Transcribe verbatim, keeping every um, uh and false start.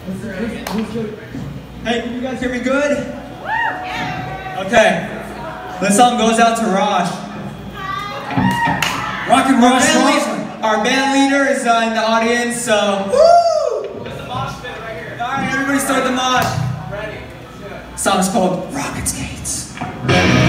Hey, can you guys hear me good? Okay. This song goes out to Raj. Rock and Roll. Our band leader is uh, in the audience, so woo! There's the mosh pit right here. All right, everybody start the mosh. Ready? Song's called Rocket Skates.